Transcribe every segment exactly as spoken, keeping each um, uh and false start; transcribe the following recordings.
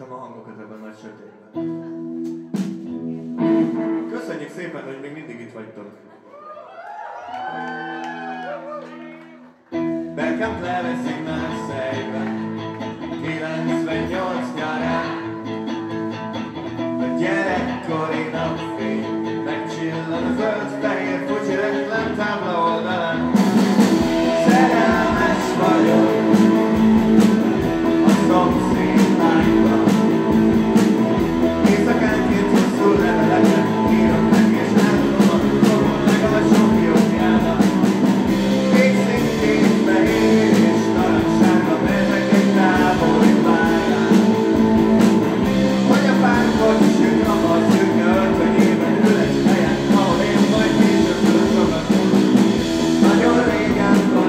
Hallgattam a hangokat ebben nagy sötétben. Köszönjük szépen, hogy még mindig itt vagytok. Berkemt leveszik Marseille-be kilencvennyolc nyarán. A gyerekkori napfény megcsillan a zöld-fehér Fucsi reklámtábla oldalán. Szerelmes vagyok a szomszéd lányban. Éjszakánként hosszú leveleket írok neki, és átadom a dolgon legalsó fiókjának. Még szintén fehér és narancssárga mezek egy távoli pályán. Hogy a párkot süt a bal szürke öltönyében ül egy helyen, ahol én majd később fölfogadom. Nagyon régen van,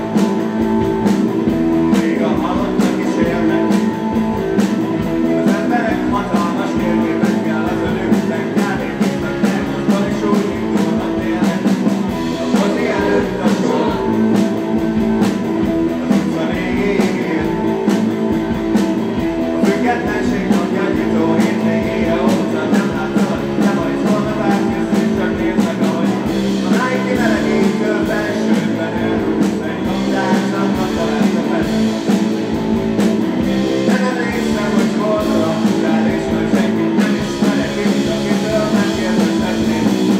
még a halottak is élnek. Az emberek hatalmas térképekkel az önükben kávét isznak, megmozdul és úgy indulnak tényleg. A mozi előtt a sor, az utca végéig ér. A függetlenség napja nyitó hétvégére óta nem láttalak, de majd holnap átjössz és csak néznek, ahogy a Nike melegítő felsőben elrúgsz egy labdátlannak találta fel. De nem néztem, hogy hol laktál, és majd senkit nem ismerek itt, akitől megkérdezhetném.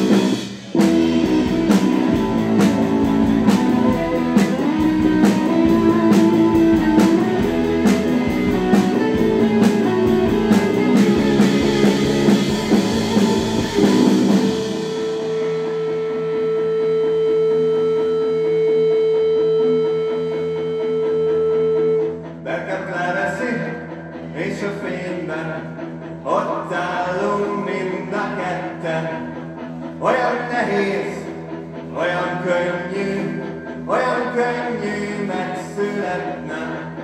Berkemt leveszi, és a fényben ott állunk mind a ketten. Olyan nehéz, olyan könnyű, olyan könnyű megszületnem.